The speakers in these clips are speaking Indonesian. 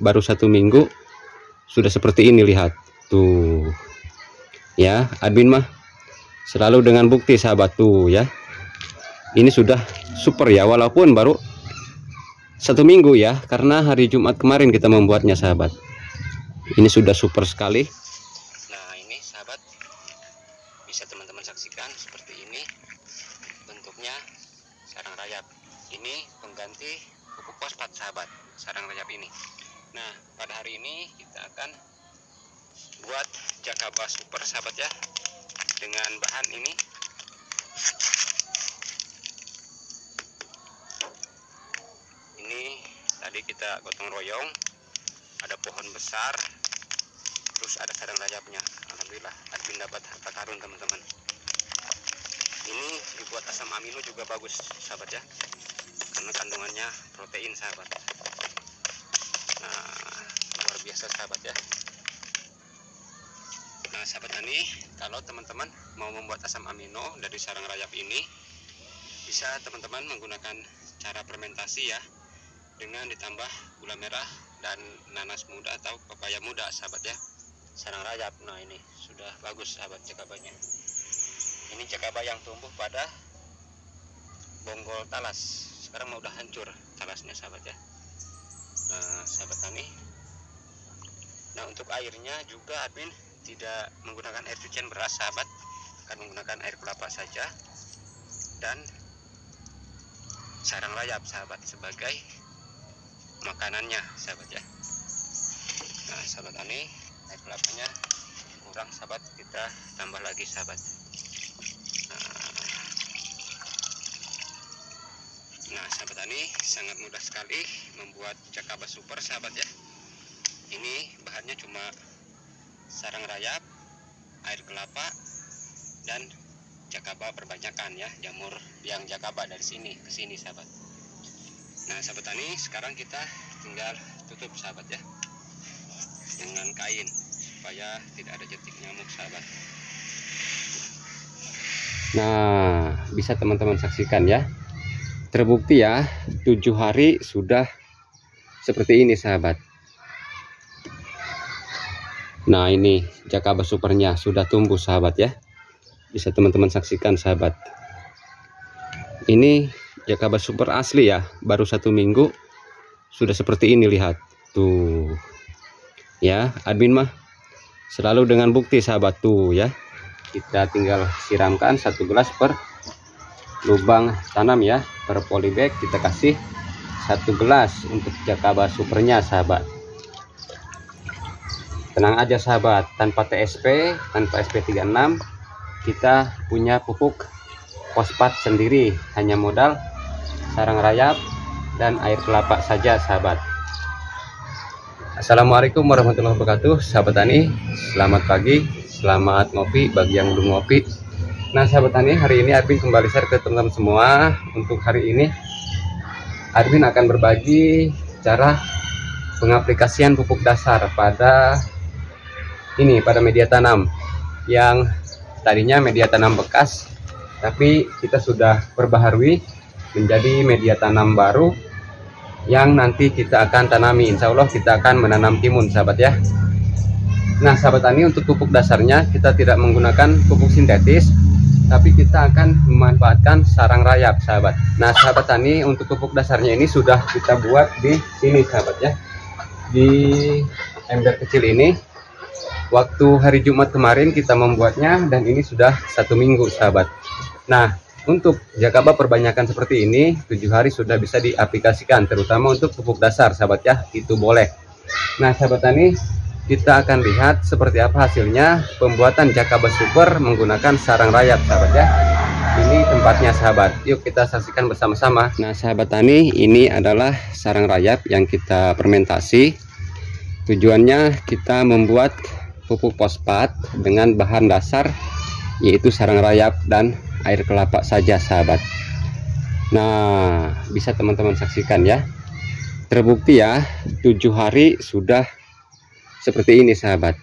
baru 1 minggu sudah seperti ini, lihat tuh ya. Admin mah selalu dengan bukti sahabat tuh ya. Ini sudah super ya, walaupun baru 1 minggu ya, karena hari Jumat kemarin kita membuatnya sahabat. Ini sudah super sekali. Nah ini sahabat, bisa teman-teman saksikan seperti ini bentuknya sarang rayap. Ini pengganti pupuk fosfat sahabat, sarang rayap ini. Nah pada hari ini kita akan buat Jakaba Super sahabat ya, dengan bahan ini. Ini tadi kita gotong royong, ada pohon besar, terus ada sarang rayapnya. Alhamdulillah admin dapat harta karun teman-teman. Ini dibuat asam amino juga bagus sahabat ya, karena kandungannya protein sahabat. Nah luar biasa sahabat ya. Nah sahabat tani, kalau teman-teman mau membuat asam amino dari sarang rayap ini, bisa teman-teman menggunakan cara fermentasi ya, dengan ditambah gula merah dan nanas muda atau pepaya muda sahabat ya, sarang rayap. Nah ini sudah bagus sahabat jakabanya. Ini jakaba yang tumbuh pada bonggol talas, sekarang mau udah hancur talasnya sahabat ya. Nah sahabat tani, nah untuk airnya juga admin tidak menggunakan air cucian beras sahabat, akan menggunakan air kelapa saja dan sarang rayap sahabat sebagai makanannya sahabat ya. Nah sahabat tani, air kelapanya kurang sahabat, kita tambah lagi sahabat. Nah sahabat tani, sangat mudah sekali membuat Jakaba Super sahabat ya. Ini bahannya cuma sarang rayap, air kelapa, dan jakaba perbanyakan ya, jamur yang jakaba dari sini ke sini sahabat. Nah sahabat tani, sekarang kita tinggal tutup sahabat ya, dengan kain supaya tidak ada jentik nyamuk sahabat. Nah bisa teman-teman saksikan ya, terbukti ya, 7 hari sudah seperti ini sahabat. Nah ini Jakaba Supernya sudah tumbuh sahabat ya, bisa teman-teman saksikan sahabat. Ini Jakaba Super asli ya, baru 1 minggu sudah seperti ini, lihat tuh ya. Admin mah selalu dengan bukti sahabat tuh ya. Kita tinggal siramkan 1 gelas per lubang tanam ya, per polybag kita kasih 1 gelas untuk Jakaba Supernya sahabat. Tenang aja sahabat, tanpa TSP, tanpa SP36, kita punya pupuk fosfat sendiri, hanya modal sarang rayap dan air kelapa saja sahabat. Assalamualaikum warahmatullahi wabarakatuh sahabat tani, selamat pagi, selamat ngopi bagi yang belum ngopi. Nah sahabat tani, hari ini admin kembali share ke teman-teman semua. Untuk hari ini admin akan berbagi cara pengaplikasian pupuk dasar pada media tanam yang tadinya media tanam bekas, tapi kita sudah perbaharui menjadi media tanam baru yang nanti kita akan tanami. Insya Allah kita akan menanam timun sahabat ya. Nah sahabat tani, untuk pupuk dasarnya kita tidak menggunakan pupuk sintetis, tapi kita akan memanfaatkan sarang rayap sahabat. Nah sahabat tani, untuk pupuk dasarnya ini sudah kita buat di sini sahabat ya, di ember kecil ini. Waktu hari Jumat kemarin kita membuatnya, dan ini sudah 1 minggu sahabat. Nah untuk Jakaba perbanyakan seperti ini, 7 hari sudah bisa diaplikasikan, terutama untuk pupuk dasar sahabat ya, itu boleh. Nah sahabat tani, kita akan lihat seperti apa hasilnya pembuatan Jakaba Super menggunakan sarang rayap sahabat ya. Ini tempatnya sahabat, yuk kita saksikan bersama-sama. Nah sahabat tani, ini adalah sarang rayap yang kita fermentasi. Tujuannya kita membuat pupuk fosfat dengan bahan dasar yaitu sarang rayap dan air kelapa saja sahabat. Nah bisa teman-teman saksikan ya, terbukti ya, 7 hari sudah seperti ini sahabat.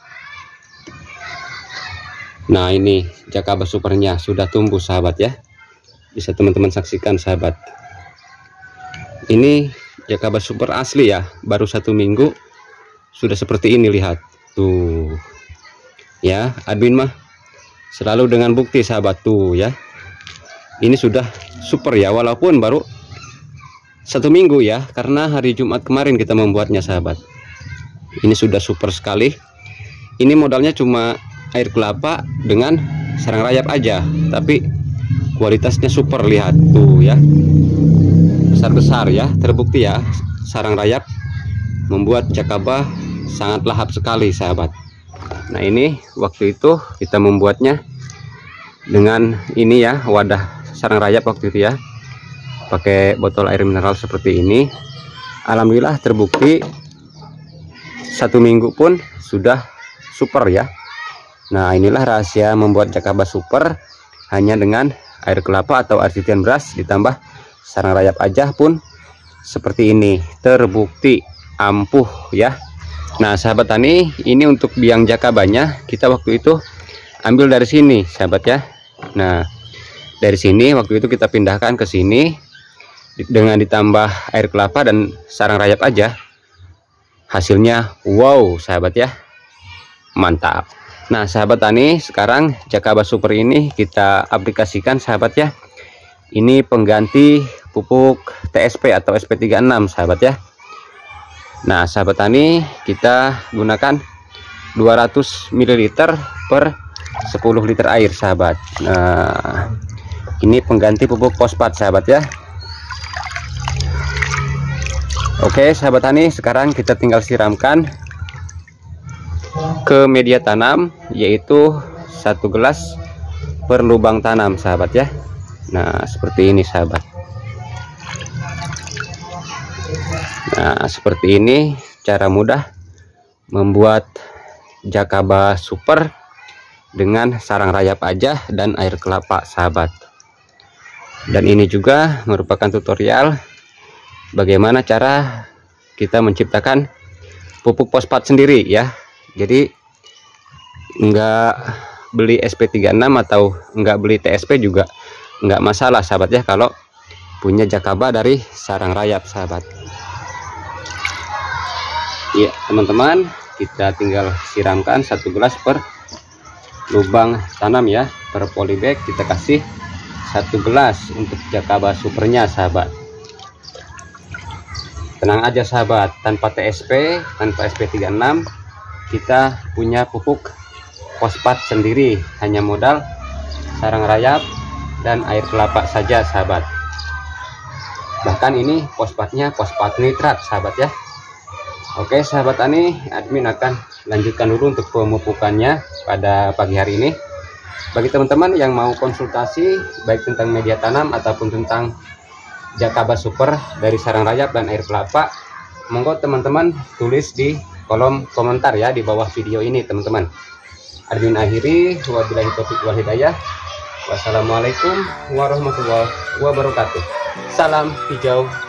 Nah ini Jakaba Supernya sudah tumbuh sahabat ya, bisa teman-teman saksikan sahabat. Ini Jakaba Super asli ya, baru 1 minggu sudah seperti ini, lihat tuh ya. Admin mah selalu dengan bukti sahabat tuh ya, ini sudah super ya, walaupun baru 1 minggu ya, karena hari Jumat kemarin kita membuatnya sahabat. Ini sudah super sekali. Ini modalnya cuma air kelapa dengan sarang rayap aja, tapi kualitasnya super, lihat tuh ya, besar-besar ya, terbukti ya, sarang rayap membuat Jakaba sangat lahap sekali sahabat. Nah ini waktu itu kita membuatnya dengan ini ya, wadah sarang rayap waktu itu ya, pakai botol air mineral seperti ini. Alhamdulillah terbukti 1 minggu pun sudah super ya. Nah inilah rahasia membuat Jakaba super, hanya dengan air kelapa atau artisan beras ditambah sarang rayap aja pun seperti ini, terbukti ampuh ya. Nah sahabat tani, ini untuk biang Jakabanya kita waktu itu ambil dari sini sahabat ya. Nah dari sini waktu itu kita pindahkan ke sini dengan ditambah air kelapa dan sarang rayap aja, hasilnya wow sahabat ya, mantap. Nah sahabat tani, sekarang Jakaba super ini kita aplikasikan sahabat ya. Ini pengganti pupuk TSP atau SP36 sahabat ya. Nah sahabat tani, kita gunakan 200 ml per 10 liter air sahabat. Nah ini pengganti pupuk fosfat sahabat ya. Oke sahabat tani, sekarang kita tinggal siramkan ke media tanam, yaitu 1 gelas per lubang tanam sahabat ya. Nah seperti ini sahabat. Nah seperti ini cara mudah membuat Jakaba super dengan sarang rayap aja dan air kelapa sahabat. Dan ini juga merupakan tutorial bagaimana cara kita menciptakan pupuk fosfat sendiri ya. Jadi enggak beli SP36 atau enggak beli TSP juga enggak masalah sahabat ya, kalau punya Jakaba dari sarang rayap sahabat. Iya teman-teman, kita tinggal siramkan 1 gelas per lubang tanam ya. Per polybag kita kasih 1 gelas untuk Jakaba supernya sahabat. Tenang aja sahabat, tanpa TSP, tanpa SP36 kita punya pupuk fosfat sendiri, hanya modal sarang rayap dan air kelapa saja sahabat. Bahkan ini fosfatnya fosfat nitrat sahabat ya. Oke sahabat tani, admin akan lanjutkan dulu untuk pemupukannya pada pagi hari ini. Bagi teman-teman yang mau konsultasi baik tentang media tanam ataupun tentang Jakaba super dari sarang rayap dan air kelapa, monggo teman-teman tulis di kolom komentar ya di bawah video ini teman-teman. Admin akhiri, wabillahi taufiq wal hidayah. Wassalamualaikum warahmatullahi wabarakatuh. Salam hijau